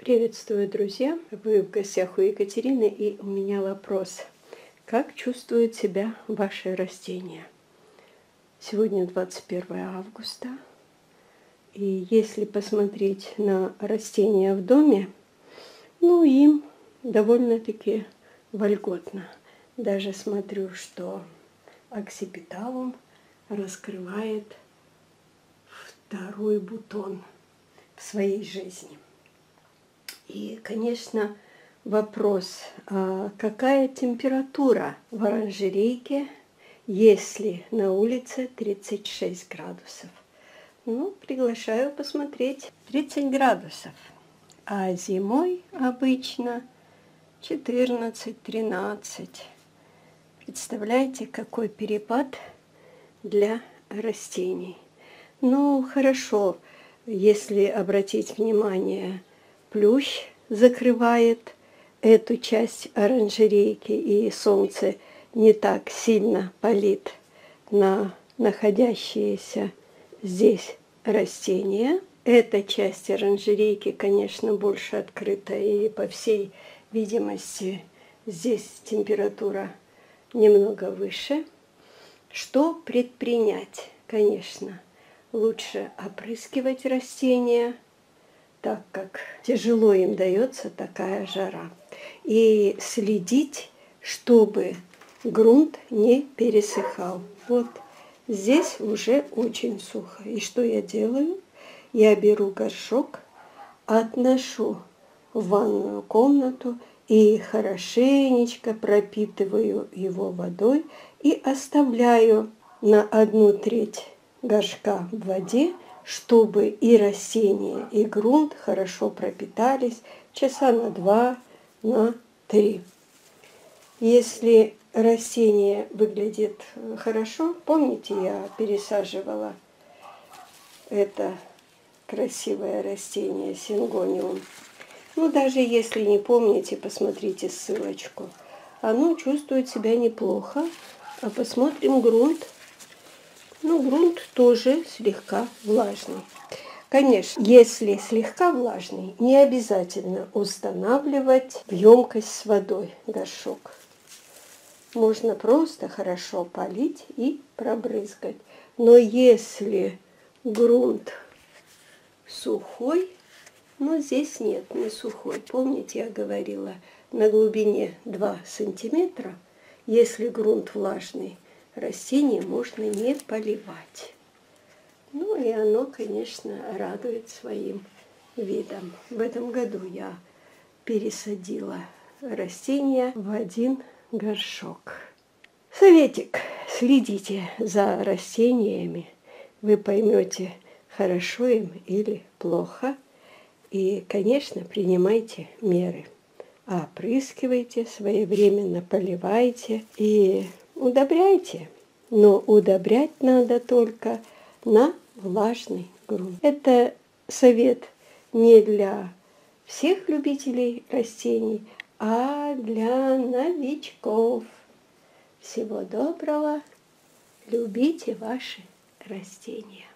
Приветствую, друзья! Вы в гостях у Екатерины, и у меня вопрос. Как чувствуют себя ваши растения? Сегодня 21 августа, и если посмотреть на растения в доме, им довольно-таки вольготно. Даже смотрю, что аксипиталум раскрывает второй бутон в своей жизни. И, конечно, вопрос, какая температура в оранжерейке, если на улице 36 градусов? Приглашаю посмотреть 30 градусов, а зимой обычно 14-13. Представляете, какой перепад для растений. Хорошо, если обратить внимание, плющ закрывает эту часть оранжерейки, и солнце не так сильно палит на находящиеся здесь растения. Эта часть оранжерейки, конечно, больше открыта, и по всей видимости здесь температура немного выше. Что предпринять? Конечно, лучше опрыскивать растения, так как тяжело им дается такая жара. И следить, чтобы грунт не пересыхал. Вот здесь уже очень сухо. И что я делаю? Я беру горшок, отношу в ванную комнату и хорошенечко пропитываю его водой и оставляю на 1/3 горшка в воде, чтобы и растения, и грунт хорошо пропитались часа на 2, на 3. Если растение выглядит хорошо, помните, я пересаживала это красивое растение сингониум. Даже если не помните, посмотрите ссылочку. Оно чувствует себя неплохо. А посмотрим грунт. Грунт тоже слегка влажный. Конечно, если слегка влажный, не обязательно устанавливать в емкость с водой горшок. Можно просто хорошо полить и пробрызгать. Но если грунт сухой, здесь нет, не сухой. Помните, я говорила, на глубине 2 сантиметра, если грунт влажный, растение можно не поливать. И оно, конечно, радует своим видом. В этом году я пересадила растения в 1 горшок. Советик: следите за растениями. Вы поймете, хорошо им или плохо. И, конечно, принимайте меры. Опрыскивайте, своевременно поливайте и удобряйте. Но удобрять надо только на влажный грунт. Это совет не для всех любителей растений, а для новичков. Всего доброго. Любите ваши растения.